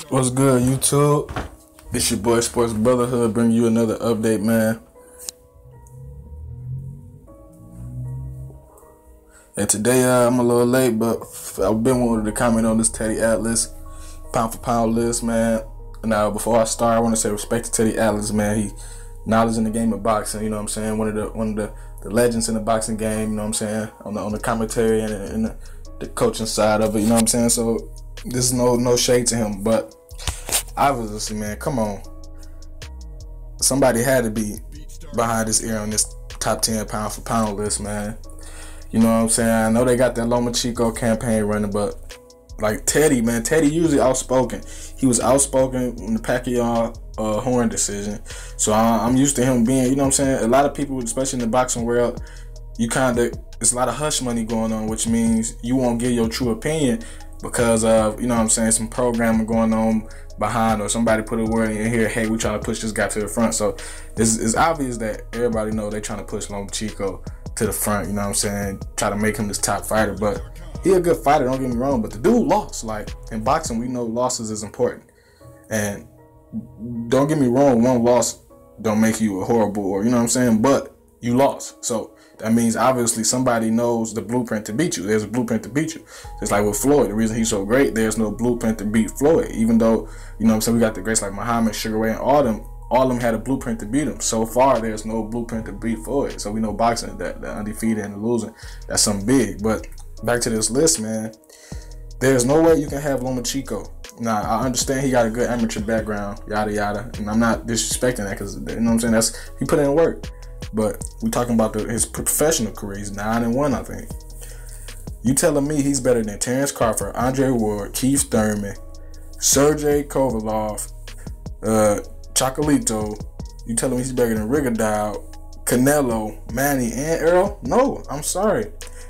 What's good, YouTube? It's your boy Sports Brotherhood bringing you another update, man. And today I'm a little late, but I've been wanting to comment on this Teddy Atlas pound for pound list, man. Now, before I start, I want to say respect to Teddy Atlas, man. He knowledge in the game of boxing, you know what I'm saying? One of the legends in the boxing game, you know what I'm saying? On the commentary and the coaching side of it, you know what I'm saying? So this is no shade to him, but obviously, man, come on. Somebody had to be behind this ear on this top 10 pound for pound list, man. You know what I'm saying? I know they got that Lomachenko campaign running, but like Teddy, man, Teddy usually outspoken. He was outspoken in the Pacquiao Horn decision. So I'm used to him being, you know what I'm saying? A lot of people, especially in the boxing world, it's a lot of hush money going on, which means you won't give your true opinion because of, you know what I'm saying, some programming going on behind, or somebody put a word in your ear, hey, we trying to push this guy to the front. So it's obvious that everybody know they trying to push Lomachenko to the front, you know what I'm saying, try to make him this top fighter. But he a good fighter, don't get me wrong, but the dude lost. Like, in boxing, we know losses is important. And don't get me wrong, one loss don't make you a horrible, or you know what I'm saying, but you lost. So that means obviously somebody knows the blueprint to beat you. There's a blueprint to beat you. It's like with Floyd, the reason he's so great, there's no blueprint to beat Floyd. Even though, you know what I'm saying, we got the greats like Muhammad, Sugar Ray, and all of them had a blueprint to beat him. So far, there's no blueprint to beat Floyd. So we know boxing, that the undefeated and the losing, that's something big. But back to this list, man. There's no way you can have Lomachenko. Now, I understand he got a good amateur background, yada yada, and I'm not disrespecting that because, you know what I'm saying, he put in work. But we talking about his professional career. He's 9-1, I think. You telling me he's better than Terrence Crawford, Andre Ward, Keith Thurman, Sergey Kovalev, Chocolatito? You telling me he's better than Rigondeaux, Canelo, Manny, and Earl? No, I'm sorry.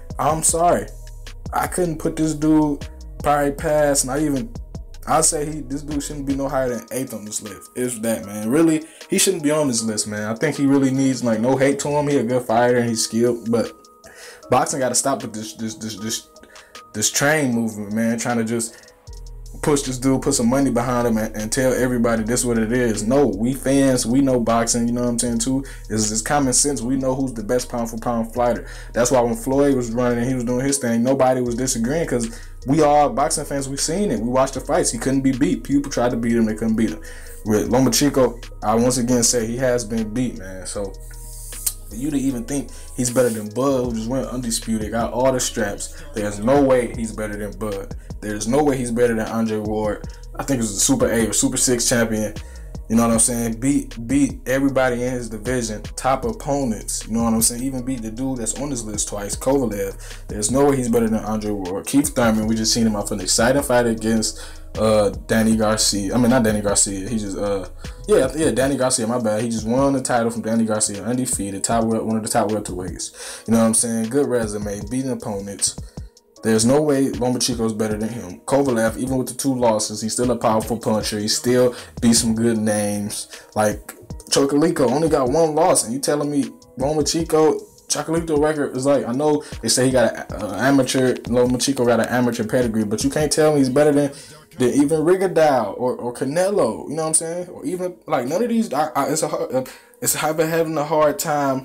I couldn't put this dude probably past, not even, I'd say this dude shouldn't be no higher than 8th on this list. It's that, man. Really, he shouldn't be on this list, man. I think he really needs, like, no hate to him. He a good fighter and he's skilled, but boxing got to stop with this train movement, man. Trying to just push this dude, put some money behind him, and tell everybody this is what it is. No, we fans, we know boxing, you know what I'm saying, too. It's common sense. We know who's the best pound for pound fighter. That's why when Floyd was running and he was doing his thing, nobody was disagreeing because we all boxing fans, we seen it. We watched the fights. He couldn't be beat. People tried to beat him, they couldn't beat him. With Lomachenko, I once again say he has been beat, man. So for you to even think he's better than Bud, who just went undisputed, got all the straps, there's no way he's better than Bud. There's no way he's better than Andre Ward. I think he was a Super 8 or Super 6 champion. You know what I'm saying? Beat everybody in his division, top opponents. You know what I'm saying? Even beat the dude that's on this list twice, Kovalev. There's no way he's better than Andre Ward. Keith Thurman, we just seen him off an exciting fight against Danny Garcia. I mean, not Danny Garcia. He just Danny Garcia. My bad. He just won the title from Danny Garcia, undefeated, one of the top welterweights. You know what I'm saying? Good resume, beating opponents. There's no way Lomachenko is better than him. Kovalev, even with the 2 losses, he's still a powerful puncher. He still beat some good names. Like, Chocolatito only got 1 loss, and you telling me Chocolatito record is like, I know they say he got an amateur, Lomachenko got an amateur pedigree, but you can't tell me he's better than even Rigondeaux or Canelo, you know what I'm saying? Or even, like, none of these, it's having a hard time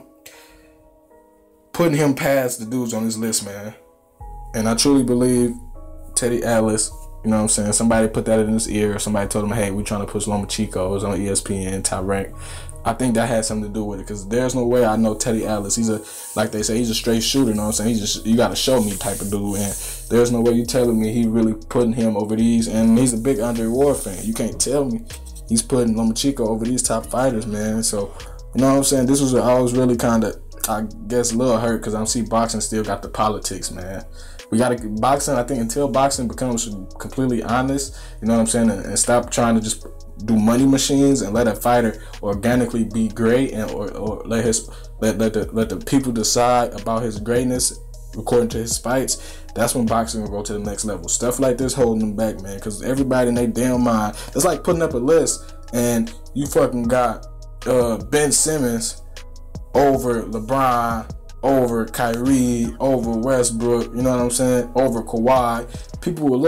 putting him past the dudes on this list, man. And I truly believe Teddy Atlas, you know what I'm saying, somebody put that in his ear, somebody told him, hey, we're trying to push Lomachenko. It was on ESPN, Top Rank. I think that had something to do with it, because there's no way I know Teddy Atlas. He's like they say, he's a straight shooter, you know what I'm saying? You got to show me type of dude, and there's no way you telling me he really putting him over these, and he's a big Andre Ward fan. You can't tell me he's putting Lomachenko over these top fighters, man. So, you know what I'm saying? I was really kind of, I guess, a little hurt, because I see boxing still got the politics, man. We got to, boxing, I think until boxing becomes completely honest, you know what I'm saying, and stop trying to just do money machines and let a fighter organically be great, and or let the people decide about his greatness according to his fights, that's when boxing will go to the next level. Stuff like this holding them back, man, because everybody in their damn mind, it's like putting up a list and you fucking got Ben Simmons over LeBron, over Kyrie, over Westbrook, you know what I'm saying, over Kawhi. People will look like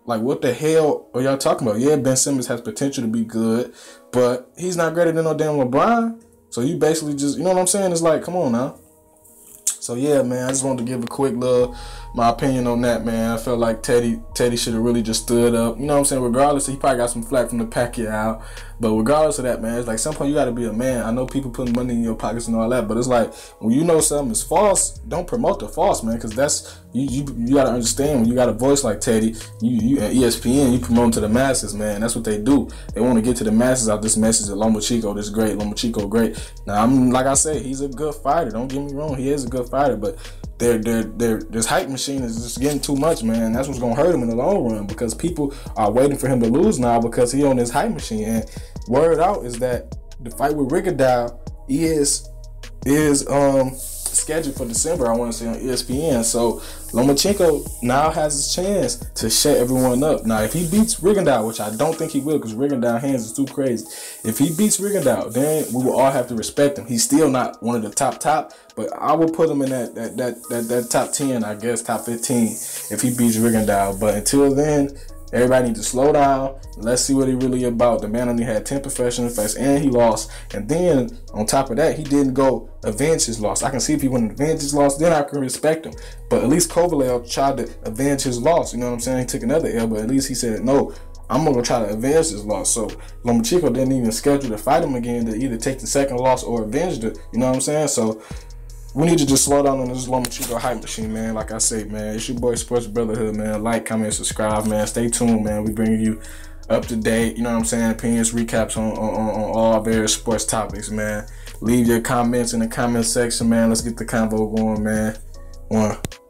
Like, what the hell are y'all talking about? Yeah, Ben Simmons has potential to be good, but he's not greater than no damn LeBron. So you basically just, you know what I'm saying? It's like, come on now. So yeah, man, I just wanted to give a quick little my opinion on that, man. I felt like Teddy should have really just stood up. You know what I'm saying? Regardless, he probably got some flack from the Pacquiao, but regardless of that, man, it's like sometimes you got to be a man. I know people putting money in your pockets and all that, but it's like when you know something is false, don't promote the false, man, because that's you got to understand when you got a voice like Teddy, you at ESPN, you promote to the masses, man. That's what they do. They want to get to the masses out this message that Lomachenko this great, Lomachenko great. Now I'm like I say, he's a good fighter. Don't get me wrong, he is a good fighter, but this hype machine is just getting too much, man. That's what's gonna hurt him in the long run because people are waiting for him to lose now because he on this hype machine. And word out is that the fight with Rigondeaux is scheduled for December, I want to say, on ESPN. So Lomachenko now has his chance to shut everyone up. Now, if he beats Rigondeaux, which I don't think he will because Rigondeaux hands is too crazy. If he beats Rigondeaux, then we will all have to respect him. He's still not one of the top, but I will put him in that top 10, I guess, top 15 if he beats Rigondeaux. But until then, everybody needs to slow down. Let's see what he really about. The man only had 10 professional fights and he lost. And then on top of that, he didn't go avenge his loss. I can see if he wouldn't avenge his loss, then I can respect him. But at least Kovalev tried to avenge his loss. You know what I'm saying? He took another L, but at least he said, no, I'm going to try to avenge his loss. So Lomachenko didn't even schedule to fight him again to either take the second loss or avenge it. You know what I'm saying? So we need to just slow down on this Lomachenko hype machine, man. Like I say, man, it's your boy Sports Brotherhood, man. Like, comment, subscribe, man. Stay tuned, man. We bringing you up to date, you know what I'm saying, opinions, recaps on all various sports topics, man. Leave your comments in the comment section, man. Let's get the convo going, man. 1